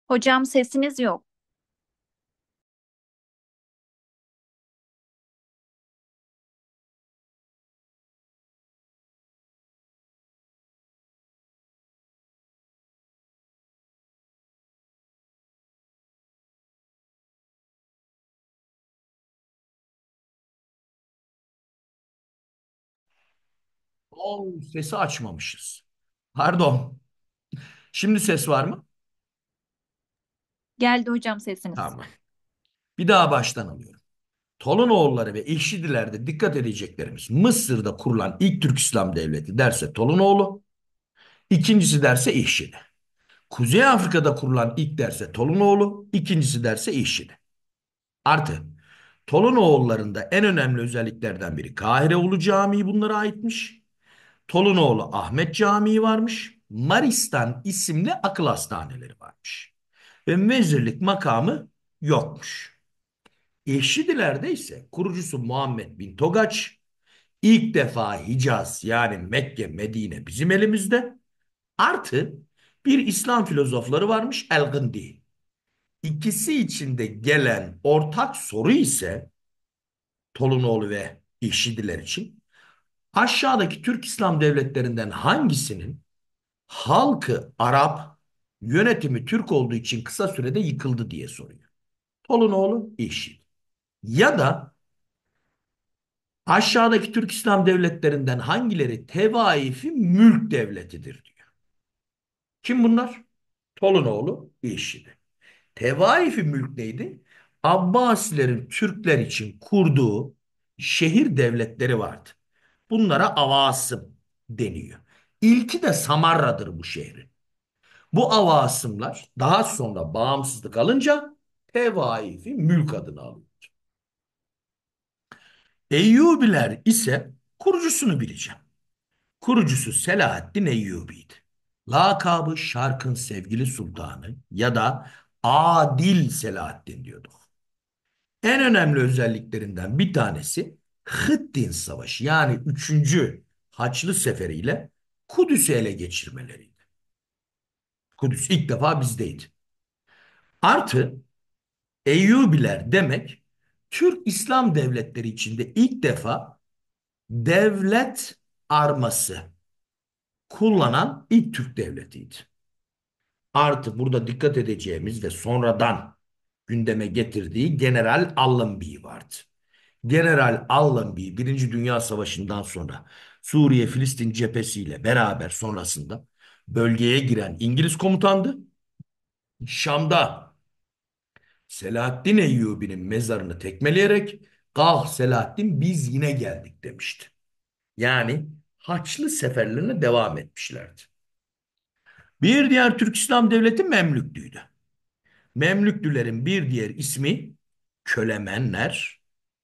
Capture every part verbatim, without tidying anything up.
Hocam sesiniz yok. Oo, sesi açmamışız. Pardon. Şimdi ses var mı? Geldi hocam sesiniz. Tamam. Bir daha baştan alıyorum. Tolunoğulları ve İşidilerde dikkat edeceklerimiz. Mısır'da kurulan ilk Türk İslam Devleti derse Tolunoğlu, ikincisi derse İşidi. Kuzey Afrika'da kurulan ilk derse Tolunoğlu, ikincisi derse İşidi. Artı Tolunoğullarında en önemli özelliklerden biri Kahire Ulu Camii bunlara aitmiş. Tolunoğlu Ahmet Camii varmış. Maristan isimli akıl hastaneleri varmış. Ve mezirlik makamı yokmuş. Eşidilerde ise kurucusu Muhammed bin Togaç ilk defa Hicaz yani Mekke, Medine bizim elimizde. Artı bir İslam filozofları varmış El-Gindi. İkisi içinde gelen ortak soru ise Tolunoğlu ve İşidiler için aşağıdaki Türk İslam devletlerinden hangisinin halkı Arap, yönetimi Türk olduğu için kısa sürede yıkıldı diye soruyor. Tolunoğlu İşidi. Ya da aşağıdaki Türk İslam devletlerinden hangileri tevaifi mülk devletidir diyor. Kim bunlar? Tolunoğlu İşidi. Tevaifi mülk neydi? Abbasilerin Türkler için kurduğu şehir devletleri vardı. Bunlara avasım deniyor. İlki de Samarra'dır bu şehrin. Bu avasımlar daha sonra bağımsızlık alınca tevaifi mülk adını alıyor. Eyyubiler ise kurucusunu bileceğim. Kurucusu Selahaddin Eyyubi'ydi. Lakabı Şark'ın sevgili sultanı ya da Adil Selahaddin diyorduk. En önemli özelliklerinden bir tanesi Hıttin Savaşı yani üçüncü Haçlı Seferi ile Kudüs'ü ele geçirmeleriydi. Kudüs ilk defa bizdeydi. Artı Eyyubiler demek Türk İslam devletleri içinde ilk defa devlet arması kullanan ilk Türk devletiydi. Artı burada dikkat edeceğimiz ve sonradan gündeme getirdiği General Allenby vardı. General Allenby Birinci Dünya Savaşı'ndan sonra Suriye-Filistin cephesiyle beraber sonrasında bölgeye giren İngiliz komutandı. Şam'da Selahaddin Eyyubi'nin mezarını tekmeleyerek "Kalk Selahaddin biz yine geldik" demişti. Yani Haçlı seferlerine devam etmişlerdi. Bir diğer Türk İslam Devleti Memlüklüydü. Memlüklülerin bir diğer ismi Kölemenler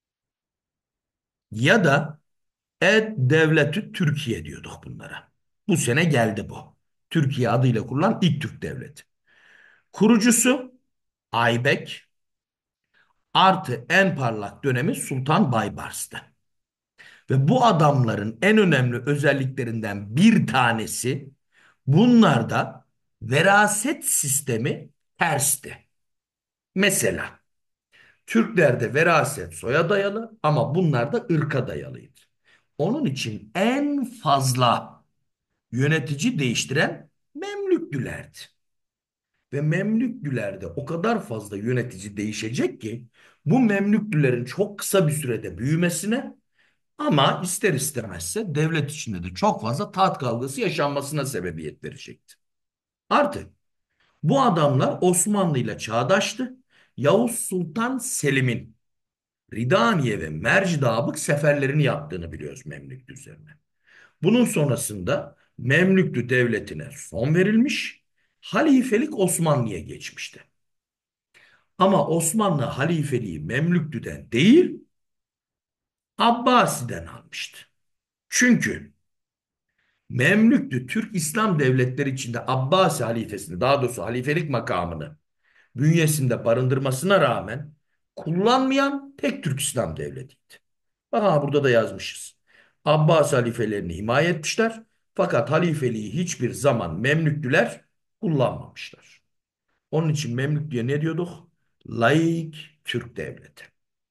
ya da Ed Devletü Türkiye diyorduk bunlara. Bu sene geldi bu. Türkiye adıyla kurulan ilk Türk devleti. Kurucusu Aybek artı en parlak dönemi Sultan Baybars'tı. Ve bu adamların en önemli özelliklerinden bir tanesi bunlarda veraset sistemi tersti. Mesela Türklerde veraset soya dayalı ama bunlarda ırka dayalıydı. Onun için en fazla yönetici değiştiren Memlüklülerdi. Ve Memlüklülerde o kadar fazla yönetici değişecek ki bu Memlüklülerin çok kısa bir sürede büyümesine ama ister istemezse devlet içinde de çok fazla taht kavgası yaşanmasına sebebiyet verecekti. Artık bu adamlar Osmanlı ile çağdaştı. Yavuz Sultan Selim'in Ridaniye ve Mercidabık seferlerini yaptığını biliyoruz Memlüklü üzerine. Bunun sonrasında Memlüklü Devleti'ne son verilmiş, halifelik Osmanlı'ya geçmişti. Ama Osmanlı halifeliği Memlüklü'den değil, Abbasi'den almıştı. Çünkü Memlüklü Türk İslam devletleri içinde Abbasi halifesini, daha doğrusu halifelik makamını bünyesinde barındırmasına rağmen kullanmayan tek Türk İslam devletiydi. Aha burada da yazmışız. Abbas halifelerini himaye etmişler. Fakat halifeliği hiçbir zaman Memlüklüler kullanmamışlar. Onun için Memlük'e ne diyorduk? Laik Türk devleti.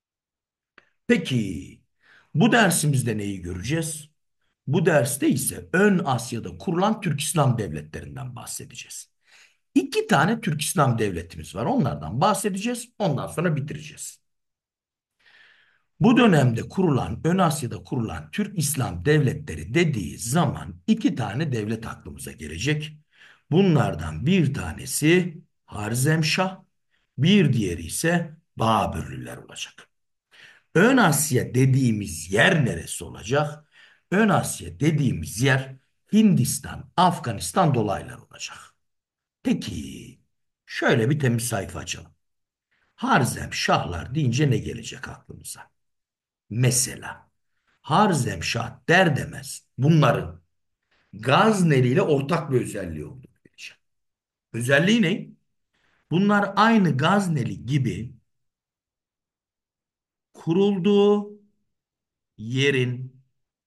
Peki bu dersimizde neyi göreceğiz? Bu derste ise Ön Asya'da kurulan Türk İslam devletlerinden bahsedeceğiz. İki tane Türk İslam devletimiz var. Onlardan bahsedeceğiz. Ondan sonra bitireceğiz. Bu dönemde kurulan, Ön Asya'da kurulan Türk İslam devletleri dediği zaman iki tane devlet aklımıza gelecek. Bunlardan bir tanesi Harzemşah, bir diğeri ise Babürlüler olacak. Ön Asya dediğimiz yer neresi olacak? Ön Asya dediğimiz yer Hindistan, Afganistan dolaylar olacak. Peki şöyle bir temiz sayfa açalım. Harzemşahlar deyince ne gelecek aklımıza? Mesela Harzemşah der demez bunların Gazneli ile ortak bir özelliği olduğunu bileceğim. Özelliği ne? Bunlar aynı Gazneli gibi kurulduğu yerin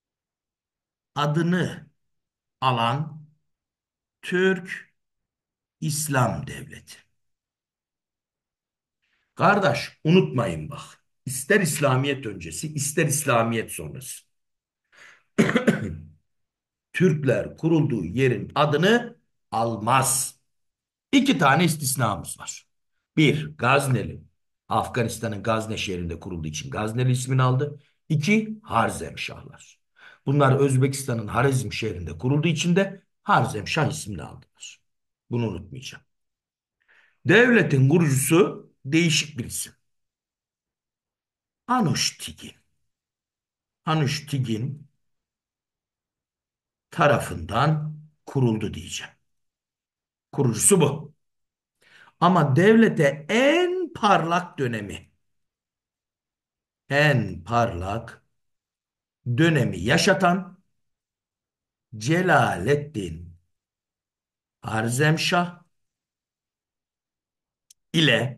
adını alan Türk İslam Devleti. Kardeş unutmayın bak. İster İslamiyet öncesi, ister İslamiyet sonrası. Türkler kurulduğu yerin adını almaz. İki tane istisnamız var. Bir, Gazneli. Afganistan'ın Gazne şehrinde kurulduğu için Gazneli ismini aldı. İki, Harzemşahlar. Bunlar Özbekistan'ın Harizm şehrinde kurulduğu için de Harzemşah ismini aldılar. Bunu unutmayacağım. Devletin kurucusu değişik bir isim. Anuştigin. Anuştigin tarafından kuruldu diyeceğim. Kurucusu bu. Ama devlete en parlak dönemi, en parlak dönemi yaşatan Celaleddin Harzemşah ile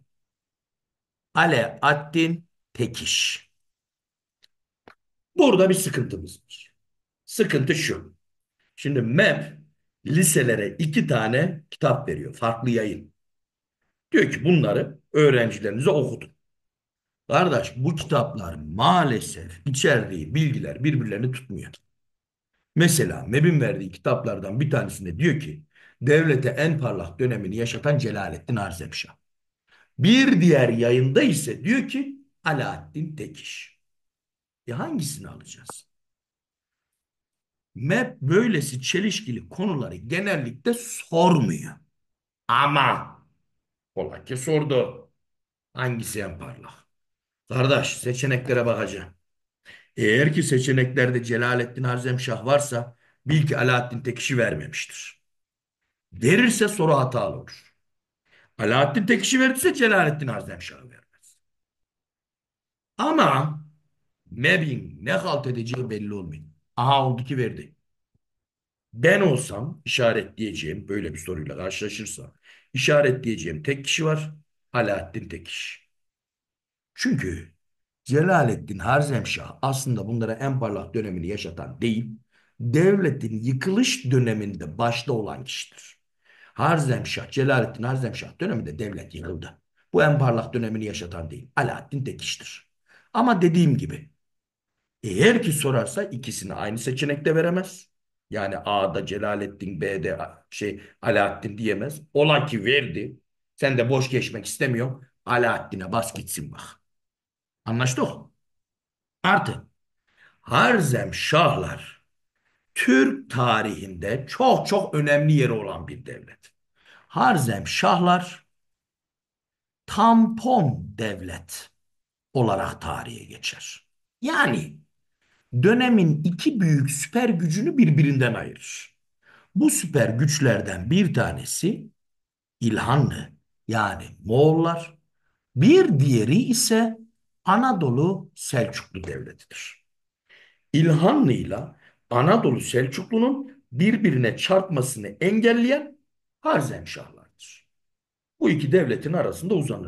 Alaaddin Tekiş. Burada bir sıkıntımız var. Sıkıntı şu. Şimdi M E P liselere iki tane kitap veriyor. Farklı yayın. Diyor ki bunları öğrencilerinize okutun. Kardeş bu kitaplar maalesef içerdiği bilgiler birbirlerini tutmuyor. Mesela M E B'in verdiği kitaplardan bir tanesinde diyor ki devlete en parlak dönemini yaşatan Celaleddin Harzemşah. Bir diğer yayında ise diyor ki Alaaddin Tekiş. Ya hangisini alacağız? M E P böylesi çelişkili konuları genellikle sormuyor. Ama ola ki sordu. Hangisi en parlak? Kardeş seçeneklere bakacağım. Eğer ki seçeneklerde Celaleddin Harzemşah varsa bil ki Alaaddin Tekiş'i vermemiştir. Verirse soru hatalı olur. Alaaddin Tekiş'i verirse Celaleddin Harzemşah'ı vermez. Ama M E B'in ne halt edeceği belli olmuyor. Aha oldu ki verdi. Ben olsam işaretleyeceğim böyle bir soruyla karşılaşırsam işaretleyeceğim tek kişi var. Alaaddin Tekiş. Çünkü Celaleddin Harzemşah aslında bunlara en parlak dönemini yaşatan değil, devletin yıkılış döneminde başta olan kişidir. Harzemşah, Celaleddin Harzemşah döneminde devlet yıkıldı. Bu en parlak dönemini yaşatan değil, Alaaddin Tekiş'tir. Ama dediğim gibi eğer ki sorarsa ikisini aynı seçenekte veremez. Yani A'da Celaleddin, B'de şey Alaaddin diyemez. Ola ki verdi. Sen de boş geçmek istemiyorsun. Alaaddin'e bas gitsin bak. Anlaştık. Artı Harzemşahlar Türk tarihinde çok çok önemli yeri olan bir devlet. Harzemşahlar tampon devlet olarak tarihe geçer. Yani dönemin iki büyük süper gücünü birbirinden ayırır. Bu süper güçlerden bir tanesi İlhanlı yani Moğollar, bir diğeri ise Anadolu Selçuklu Devleti'dir. İlhanlı'yla Anadolu Selçuklu'nun birbirine çarpmasını engelleyen Harzemşahlardır. Bu iki devletin arasında uzanır.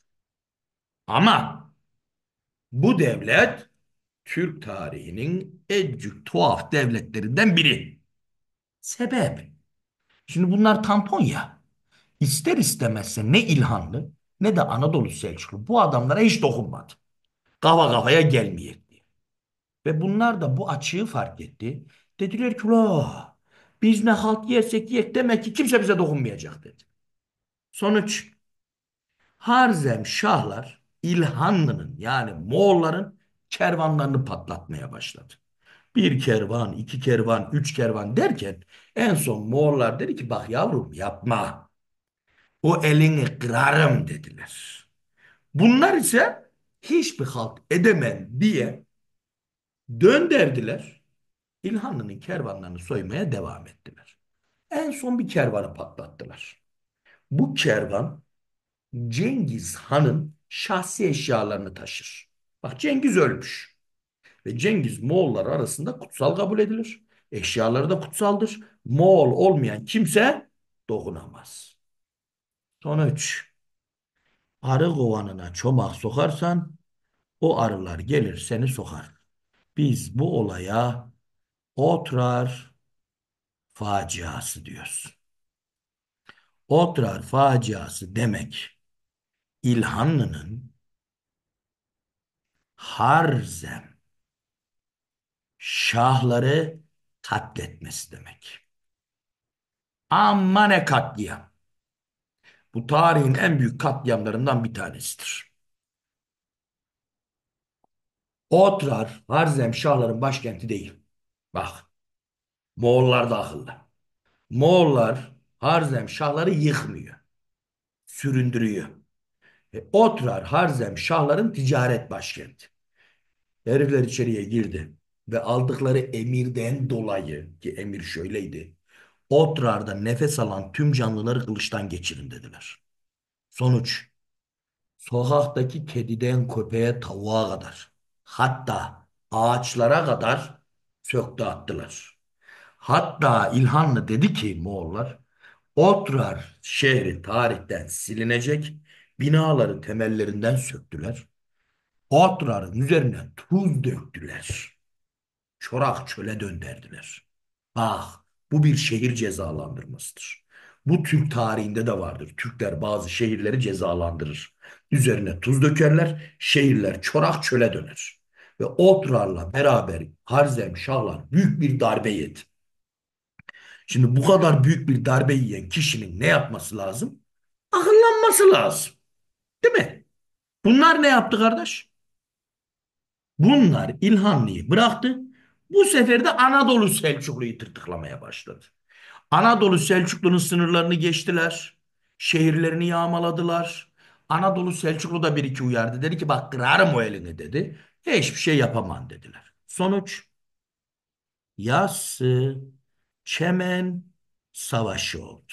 Ama bu devlet Türk tarihinin en tuhaf devletlerinden biri. Sebep? Şimdi bunlar tampon ya. İster istemezse ne İlhanlı ne de Anadolu Selçuklu bu adamlara hiç dokunmadı. Kafa kafaya gelmeyecek diye. Ve bunlar da bu açığı fark etti. Dediler ki la biz ne halt yersek yiyek demek ki kimse bize dokunmayacak dedi. Sonuç Harzem Şahlar İlhanlı'nın yani Moğolların kervanlarını patlatmaya başladı. Bir kervan, iki kervan, üç kervan derken en son Moğollar dedi ki bak yavrum yapma. O elini kırarım dediler. Bunlar ise hiçbir halt edemem diye dönderdiler. İlhanlı'nın kervanlarını soymaya devam ettiler. En son bir kervanı patlattılar. Bu kervan Cengiz Han'ın şahsi eşyalarını taşır. Bak Cengiz ölmüş ve Cengiz Moğollar arasında kutsal kabul edilir. Eşyaları da kutsaldır. Moğol olmayan kimse dokunamaz. Sonuç arı kovanına çomak sokarsan o arılar gelir seni sokar. Biz bu olaya Otrar faciası diyoruz. Otrar faciası demek İlhanlı'nın Harzem şahları katletmesi demek. Amma ne katliam. Bu tarihin en büyük katliamlarından bir tanesidir. Otrar Harzem şahların başkenti değil. Bak Moğollar da akıllı. Moğollar Harzem şahları yıkmıyor. Süründürüyor. E, Otrar Harzem şahların ticaret başkenti. Herifler içeriye girdi ve aldıkları emirden dolayı ki emir şöyleydi. Otrar'da nefes alan tüm canlıları kılıçtan geçirin dediler. Sonuç sokaktaki kediden köpeğe tavuğa kadar hatta ağaçlara kadar söktü attılar. Hatta İlhanlı dedi ki Moğollar Otrar şehri tarihten silinecek binaları temellerinden söktüler. Otrar'ın üzerine tuz döktüler. Çorak çöle dönderdiler. Ah, bu bir şehir cezalandırmasıdır. Bu Türk tarihinde de vardır. Türkler bazı şehirleri cezalandırır. Üzerine tuz dökerler, şehirler çorak çöle döner. Ve Otrar'la beraber Harzem Şahlar büyük bir darbe yedi. Şimdi bu kadar büyük bir darbe yiyen kişinin ne yapması lazım? Akıllanması lazım. Değil mi? Bunlar ne yaptı kardeş? Bunlar İlhanlı'yı bıraktı. Bu sefer de Anadolu Selçuklu'yu tırtıklamaya başladı. Anadolu Selçuklu'nun sınırlarını geçtiler. Şehirlerini yağmaladılar. Anadolu Selçuklu da bir iki uyardı. Dedi ki bak kırarım o elini dedi. Hiçbir şey yapamam dediler. Sonuç Yassı Çemen Savaşı oldu.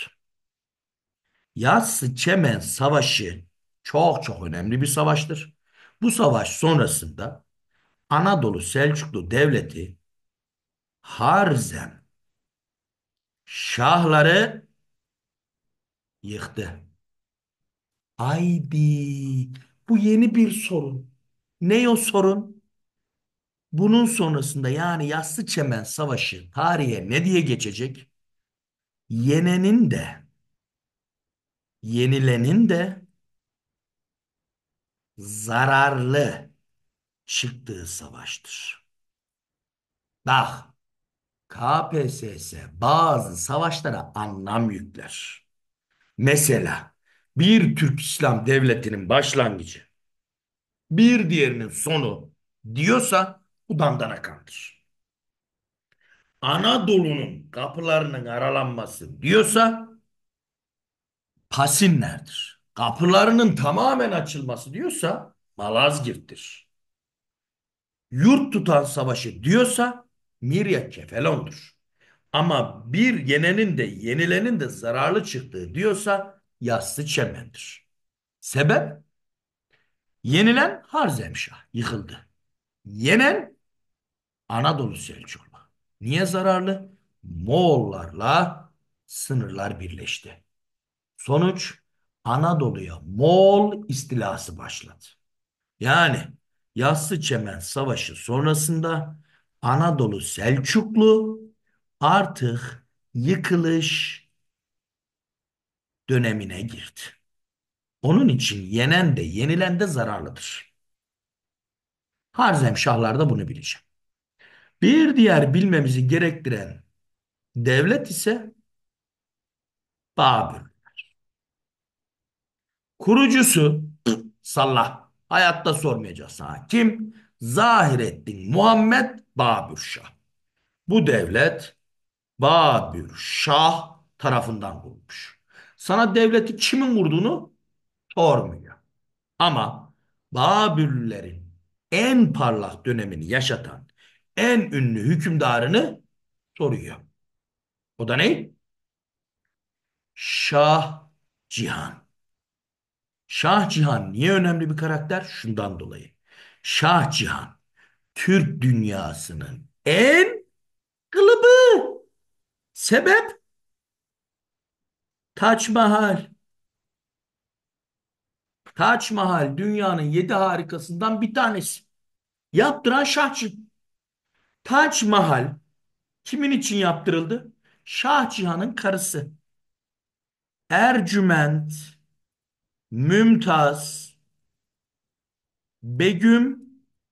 Yassı Çemen Savaşı çok çok önemli bir savaştır. Bu savaş sonrasında Anadolu Selçuklu Devleti Harzem şahları yıktı. Haydi bu yeni bir sorun. Ne o sorun? Bunun sonrasında yani Yassıçemen Savaşı tarihe ne diye geçecek? Yenenin de yenilenin de zararlı çıktığı savaştır. Bak K P S S bazı savaşlara anlam yükler. Mesela bir Türk İslam Devleti'nin başlangıcı bir diğerinin sonu diyorsa bu dandana kandır. Anadolu'nun kapılarının aralanması diyorsa Pasinler'dir. Kapılarının tamamen açılması diyorsa Malazgirt'tir. Yurt tutan savaşı diyorsa Mirya Kefalon'dur. Ama bir yenenin de yenilenin de zararlı çıktığı diyorsa Yassı Çemen'dir. Sebep? Yenilen Harzemşah yıkıldı. Yenen Anadolu Selçuklu. Niye zararlı? Moğollarla sınırlar birleşti. Sonuç Anadolu'ya Moğol istilası başladı. Yani Yassıçemen Savaşı sonrasında Anadolu Selçuklu artık yıkılış dönemine girdi. Onun için yenen de yenilen de zararlıdır. Harzemşahlarda bunu bileceğim. Bir diğer bilmemizi gerektiren devlet ise Babür. Kurucusu Sallah. Hayatta sormayacağız sana. Kim? Zahireddin Muhammed Babür Şah. Bu devlet Babür Şah tarafından kurulmuş. Sana devleti kimin kurduğunu sormuyor. Ama Babürlerin en parlak dönemini yaşatan en ünlü hükümdarını soruyor. O da ne? Şah Cihan. Şah Cihan niye önemli bir karakter? Şundan dolayı. Şah Cihan Türk dünyasının en kılıbı. Sebep? Taç Mahal. Taç Mahal dünyanın yedi harikasından bir tanesi. Yaptıran Şah Cihan. Taç Mahal kimin için yaptırıldı? Şah Cihan'ın karısı. Ercüment, Mümtaz, Begüm,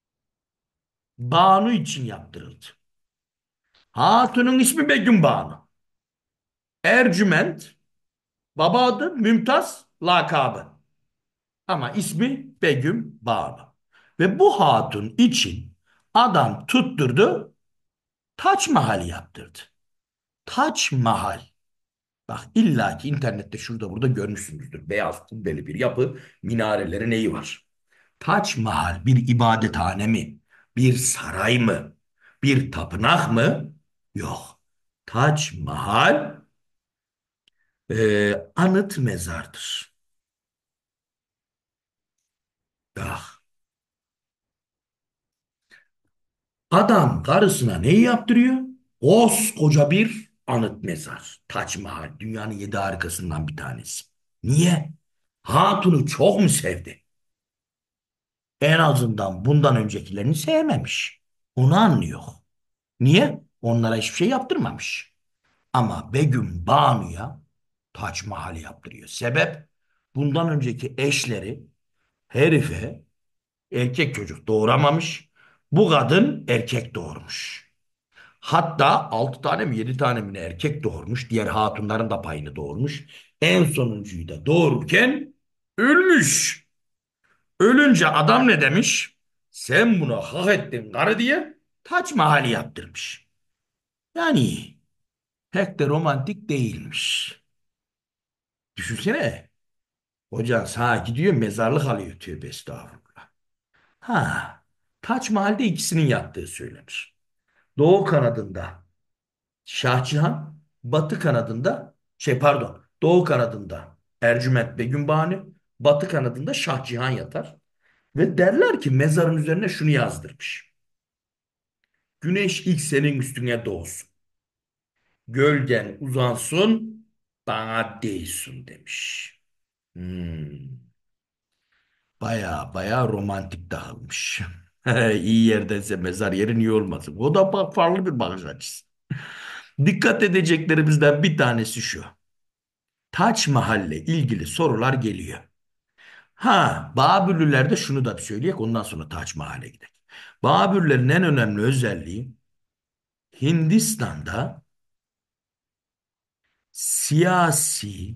Banu için yaptırıldı. Hatunun ismi Begüm Banu. Ercüment, baba adı Mümtaz, lakabı. Ama ismi Begüm Banu. Ve bu hatun için adam tutturdu, Taç Mahal yaptırdı. Taç Mahal. Bak illa ki internette şurada burada görmüşsünüzdür. Beyaz kubbeli bir yapı, minareleri neyi var? Taç Mahal bir ibadethane mi? Bir saray mı? Bir tapınak mı? Yok. Taç Mahal e, anıt mezardır. Ah, adam karısına neyi yaptırıyor? Koskoca bir anıt mezar. Taç Mahal dünyanın yedi harikasından bir tanesi. Niye? Hatunu çok mu sevdi? En azından bundan öncekilerini sevmemiş. Onu anlıyor. Niye? Onlara hiçbir şey yaptırmamış. Ama Begüm Banu'ya Taç Mahal yaptırıyor. Sebep? Bundan önceki eşleri herife erkek çocuk doğuramamış. Bu kadın erkek doğurmuş. Hatta altı tane mi yedi tane mi ne erkek doğurmuş. Diğer hatunların da payını doğurmuş. En sonuncuyu da doğururken ölmüş. Ölünce adam ne demiş? Sen bunu hak ettin karı diye Taç Mahal'i yaptırmış. Yani pek de romantik değilmiş. Düşünsene. Hocan sağa gidiyor mezarlık alıyor tövbe estağfurullah. Ha, Taç Mahal'de ikisinin yattığı söylenir. Doğu kanadında Şah Cihan, batı kanadında şey pardon, doğu kanadında Ercüment Begümbani, batı kanadında Şah Cihan yatar. Ve derler ki mezarın üzerine şunu yazdırmış. Güneş ilk senin üstüne doğsun. Gölgen uzansın, bana değsin demiş. Hmm. Baya baya romantik dağılmış. İyi yerdense mezar yeri niye olmasın? O da bak farklı bir bakış açısı. Dikkat edeceklerimizden bir tanesi şu. Taç Mahal'le ilgili sorular geliyor. Ha, Babürlülerde şunu da bir söyleyek ondan sonra Taç Mahal'e gidelim. Babürlerin en önemli özelliği Hindistan'da siyasi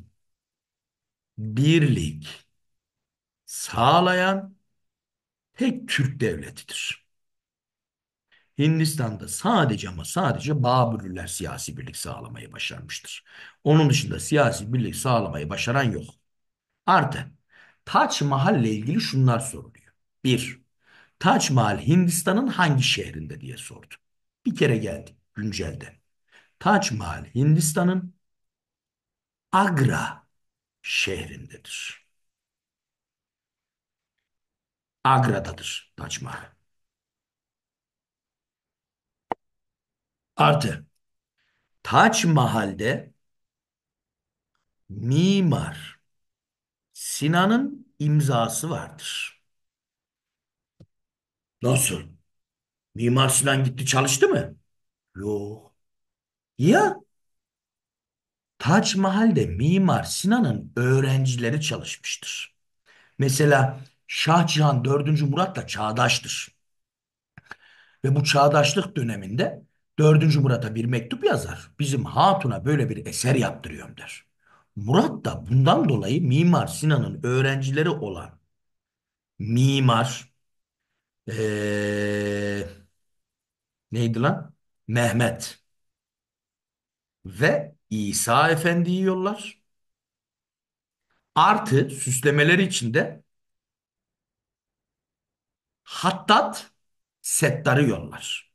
birlik sağlayan tek Türk devletidir. Hindistan'da sadece ama sadece Babürlüler siyasi birlik sağlamayı başarmıştır. Onun dışında siyasi birlik sağlamayı başaran yok. Artı Taç Mahal ile ilgili şunlar soruluyor. Bir, Taç Mahal Hindistan'ın hangi şehrinde diye sordu. Bir kere geldi güncelde. Taç Mahal Hindistan'ın Agra şehrindedir. Agra'dadır Taç Mahal. Artı Taç Mahal'de Mimar Sinan'ın imzası vardır. Nasıl? Mimar Sinan gitti çalıştı mı? Yok. Ya Taç Mahal'de Mimar Sinan'ın öğrencileri çalışmıştır. Mesela Şah Cihan dördüncü Murat'la çağdaştır. Ve bu çağdaşlık döneminde dördüncü Murat'a bir mektup yazar. Bizim hatuna böyle bir eser yaptırıyorum der. Murat da bundan dolayı Mimar Sinan'ın öğrencileri olan mimar ee, neydi lan? Mehmet ve İsa Efendi'yi yollar. Artı süslemeleri içinde Hattat Settar'ı yollar.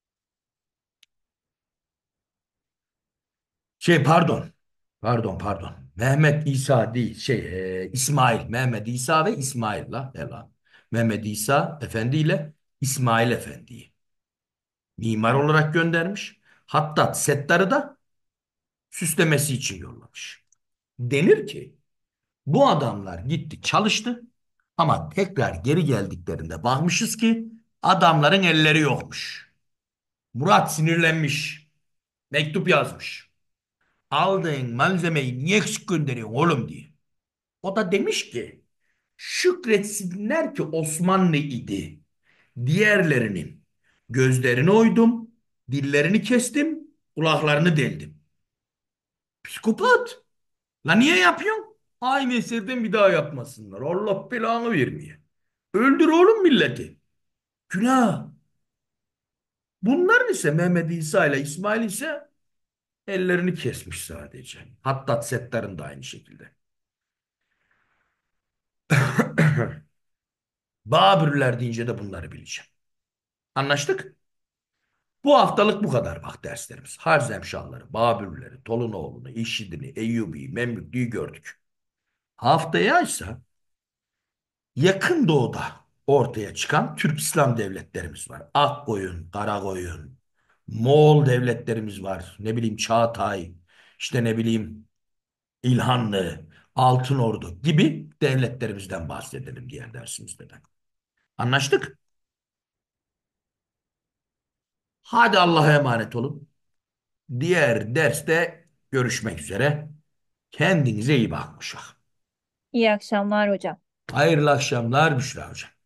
Şey pardon. Pardon pardon. Mehmet İsa değil. Şey e, İsmail. Mehmet İsa ve İsmail la. Ela. Mehmet İsa Efendi ile İsmail Efendi'yi mimar olarak göndermiş. Hattat Settar'ı da süslemesi için yollamış. Denir ki bu adamlar gitti çalıştı ama tekrar geri geldiklerinde bakmışız ki adamların elleri yokmuş. Murat sinirlenmiş. Mektup yazmış. Aldığın malzemeyi niye eksik gönderiyorsun oğlum diye. O da demiş ki şükretsinler ki Osmanlı idi. Diğerlerinin gözlerini oydum, dillerini kestim, kulaklarını deldim. Psikopat. La niye yapıyorsun? Aynı eserden bir daha yapmasınlar. Allah belanı vermeye. Öldür oğlum milleti. Günah. Bunların ise Mehmet İsa ile İsmail ise ellerini kesmiş sadece. Hatta Settar'ın da aynı şekilde. Babürler deyince de bunları bileceğim. Anlaştık? Bu haftalık bu kadar bak derslerimiz. Harzemşahları, Babürleri, Tolunoğlu'nu, İşidini, Eyyubi'yi, Memlüklü'yü gördük. Haftaya ise yakın doğuda ortaya çıkan Türk İslam devletlerimiz var. Akkoyun, Karakoyun, Moğol devletlerimiz var. Ne bileyim Çağatay, işte ne bileyim İlhanlı, Altınordu gibi devletlerimizden bahsedelim diğer dersimizde de. Anlaştık? Hadi Allah'a emanet olun. Diğer derste görüşmek üzere. Kendinize iyi bakın uşak. İyi akşamlar hocam. Hayırlı akşamlar Büşra Hocam.